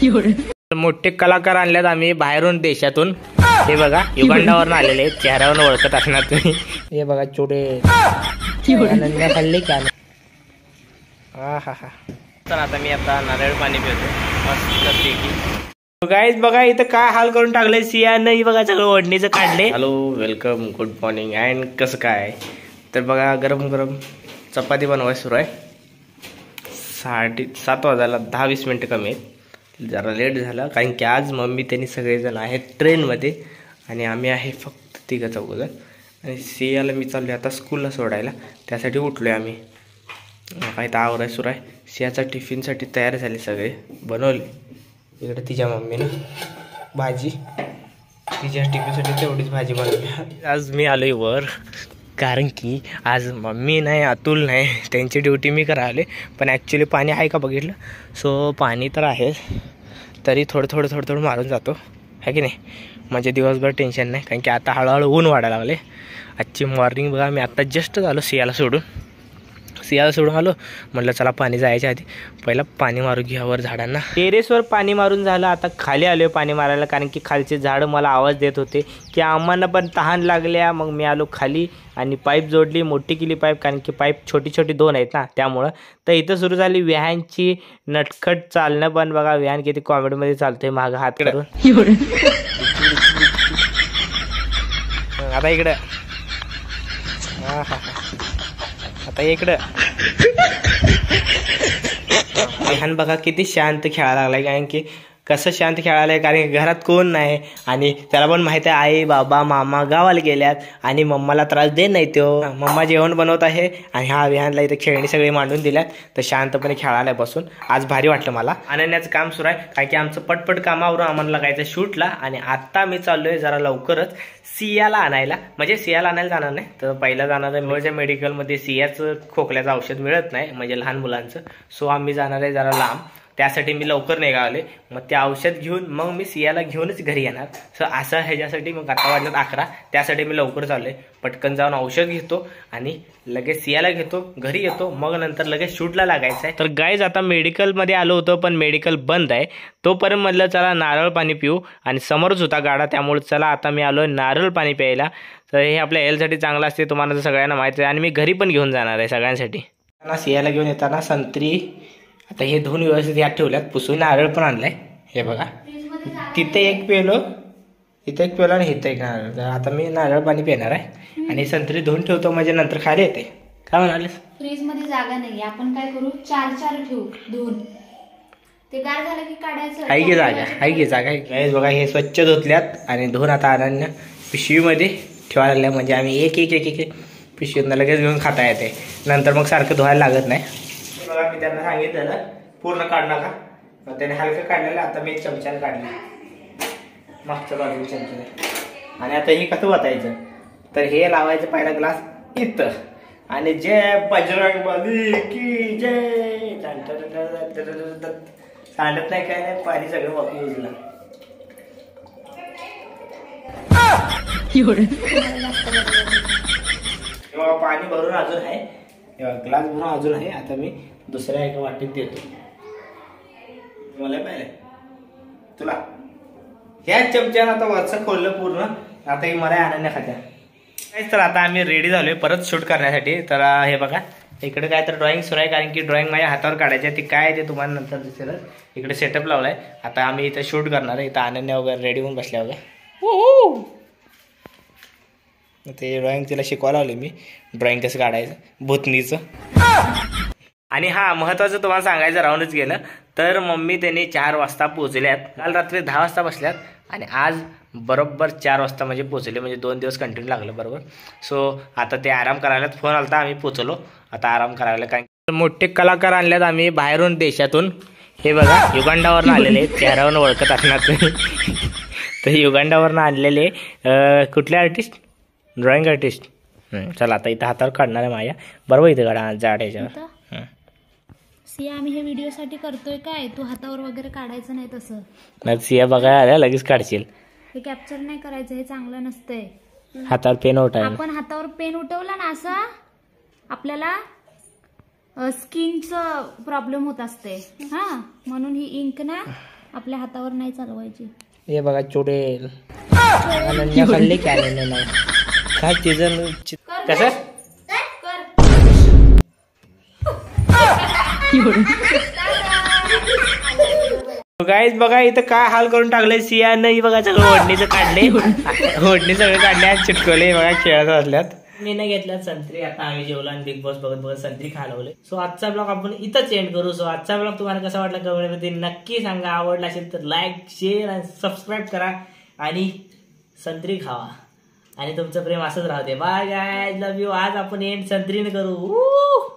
मोठे कलाकार आणल्यात आम्ही बाहेरून देशातून। हे बघा युगांडावरून आलेले, चेहऱ्यावरून ओळखत असणार तुम्ही। हे बघा छोटे खाल्ले का? हा तर आता मी नारळ पाणी पितो मस्त। गाईज बघा इथं काय हाल करून टाकलंय सियाने, बघा सगळं ओढणीचं काढले। Hello welcome good morning and कसं काय? तर बघा गरम गरम चपाती बनवायला सुरू आहे। 7:30 वाजायला 10-20 मिनिटं कमी आहेत। जरा लेट झाला कारण की आज मम्मी त्यांनी सगळेजण आहेत ट्रेनमध्ये आणि आम्ही आहे फक्त 3-4 आणि सियाला मी चाललो आता स्कूलला सोडायला, त्यासाठी उठलो आहे आम्ही। काही तर आवराय सुरू आहे। सियाचा टिफिनसाठी तयार झाले, सगळे बनवले। इकडे तिच्या मम्मीनं भाजी, तिच्या टिफिनसाठी तेवढीच भाजी बनवली। आज मी आलोय वर कारण की आज मम्मी नाही, अतुल नाही, त्यांची ड्युटी मी करायला। पण ॲक्च्युली पाणी आहे का बघितलं, सो पाणी तर आहे, तरी थोडं मारून जातो है की नाही, म्हणजे दिवसभर टेन्शन नाही। कारण की आता हळूहळू ऊन वाढायला लागले। आजची मॉर्निंग बघा, मी आता जस्ट आलो सियाला सोडून आलो, म्हटलं चला पाणी जायच्या आधी पहिला पाणी मारू घ्या वर झाडांना। टेरेसवर पाणी मारून झालं, आता खाली आलोय पाणी मारायला कारण की खालचे झाडं मला आवाज देत होते की आम्हाला पण तहान लागल्या। मग मी आलो खाली आणि पाईप जोडली, मोठी केली पाईप, कारण की पाईप छोटी 2 आहेत ना त्यामुळं। तर इथं सुरू झाली व्हॅनची नटखट चालणं, पण बघा व्हॅन किती कॉमेडीमध्ये चालतोय मागं हात करून। आता इकडं आता इकडं लहान बघा किती शांत खेळायला लागलाय। कारण की कसं शांत खेळायला, कारण घरात कोण नाही आणि त्याला पण माहिती आहे आई बाबा मामा गावाला गेल्यात आणि मम्माला त्रास देत नाही तो। मम्मा जेवण बनवत आहे आणि हा विहानला इथे खेळणी सगळी मांडून दिल्यात, तर शांतपणे खेळायला बसून आज भारी वाटलं मला। अनन्याचं काम सुरू आहे कारण की आमचं पटपट कामावरून आम्हाला लागायचं शूटला आणि आता मी चाललोय जरा लवकरच सियाला आणायला। म्हणजे सियाला आणायला जाणार नाही, तर पहिला जाणार आहे माझ्या मेडिकलमध्ये। सियाचं खोकल्याचं औषध मिळत नाही, म्हणजे लहान मुलांचं, सो आम्ही जाणार आहे जरा लांब, त्यासाठी मी लवकर निघाले। मग ते औषध घेऊन मग मी सियाला घेऊनच घरी येणार। सो असं ह्याच्यासाठी मग आता वाजल्यात 11, त्यासाठी मी लवकर चाललोय। पटकन जाऊन औषध घेतो आणि लगेच सियाला घेतो, घरी येतो, मग नंतर लगेच शूटला लागायचं आहे। तर गाईज आता मेडिकलमध्ये आलो होतो पण मेडिकल बंद आहे, तोपर्यंत म्हटलं चला नारळ पाणी पिऊ आणि समोरच होता गाडा, त्यामुळे चला आता मी आलो नारळ पाणी प्यायला। तर हे आपल्या हेल्थसाठी चांगलं असते, तुम्हाला तर सगळ्यांना माहिती आहे आणि मी घरी पण घेऊन जाणार आहे सगळ्यांसाठी। सियाला घेऊन येताना संत्री आता हे धुवून व्यवस्थित यात ठेवल्यात, पुसून नारळ पण आणलाय। हे बघा तिथे एक पेलो, इथे एक पेलो आणि इथे एक नारळ। तर आता मी नारळ पाणी पिणार आहे आणि संत्री धुवून ठेवतो, म्हणजे नंतर खाली येते। काय म्हणालीस? फ्रीज मध्ये जागा नाही, आपण काय करू 4 ठेवू धुवून, ते गार झालं की काढायचं। आहे की जागा, आहे की जागा आहे। बघा हे स्वच्छ धुतल्यात आणि धुवून आता अनन्या पिशवीमध्ये ठेवायला लागल्या, म्हणजे आम्ही एक पिशवीतनं लगेच घेऊन खाता येते, नंतर मग सारखं धुवायला लागत नाही। बघा मी त्यांना सांगितलेलं पूर्ण काढ नका, मग त्याने हलकं काढलेलं, आता मी चमच्याने काढले मागच्या बाजूला चमच्याने। आणि आता हे कसं वाचायचं, तर हे लावायचं पहिला ग्लास इथं आणि जय बजरंगबली की जय सांडत नाही काय नाही, पाणी सगळं वापी उजला। पाणी भरून अजून आहे, ग्लास भरून अजून आहे। आता मी दुसऱ्या एका वाटीत देतो, मला पाहिजे तुला ह्याच चमच्यानं आता वरचं खोललं पूर्ण। आता ही मला अनन्या खात्या। तर आता आम्ही रेडी झालोय परत शूट करण्यासाठी। तर हे बघा इकडे काय तर ड्रॉइंग सुरू आहे, कारण की ड्रॉइंग माझ्या हातावर काढायची आहे, ती काय ते तुम्हाला नंतर दिसेल। इकडे सेटअप लावलाय, आता आम्ही इथे शूट करणार आहे। इथं अनन्या वगैरे रेडी होऊन बसल्या वगैरे, ते ड्रॉइंग तिला शिकवायला लावले मी, ड्रॉइंग कसं काढायचं भूतनीचं। आणि हा महत्वाचं तुम्हाला सांगायचं राहूनच गेलं, तर मम्मी त्यांनी 4 वाजता पोहोचल्यात। काल रात्री 10 वाजता बसल्यात आणि आज बरोबर 4 वाजता म्हणजे पोहोचले, म्हणजे 2 दिवस कंटिन्यू लागलं बरोबर। सो आता ते आराम करायला, फोन आलता आम्ही पोहोचलो, आता आराम करायला। कारण मोठे कलाकार आणल्यात आम्ही बाहेरून देशातून। हे बघा युगांडावरून आलेले, चेहऱ्यावरून ओळखत असणार तुम्ही। तर युगांडावरून आणलेले कुठले आर्टिस्ट, ड्रॉइंग आर्टिस्ट। चला आता इथं हातावर काढणार आहे माझ्या, बरोबर इथं काढा जाड ह्याच्यावर। सिया आम्ही हे व्हिडिओसाठी करतोय काय, तू हातावर वगैरे काढायचं नाही तसं नाही। सिया बघा आल्या लगेच काढशील, हे कॅप्चर नाही करायचं, हे चांगलं नसतंय। हातावर पेन उठवायला, आपण हातावर पेन उठवला ना असं आपल्याला स्किनचं प्रॉब्लेम होत असते, हा म्हणून ही इंक ना आपल्या हातावर नाही चालवायची. हे बघा चुडेल अनन्या खाल्ले की अनन्या नाही काय सीझन कसं गाईज बघा इथं काय हाल करून टाकलंय सिया नाही बघा सगळं ओढणीचं काढले ओढणी सगळं काढले आणि चिटकवले बघा खेळत असल्यात. मी नाही घेतल्यात संत्री. आता आम्ही जेवलो आणि बिग बॉस बघत बघत संत्री खालवले. सो आजचा ब्लॉग आपण इथंच एंड करू. सो आजचा ब्लॉग तुम्हाला कसा वाटला कमेंटमध्ये नक्की सांगा. आवडला असेल तर लाईक शेअर आणि सबस्क्राईब करा आणि संत्री खावा आणि तुमचं प्रेम असंच राहू दे. Bye guys love you. आज आपण एंड संत्रीने करू.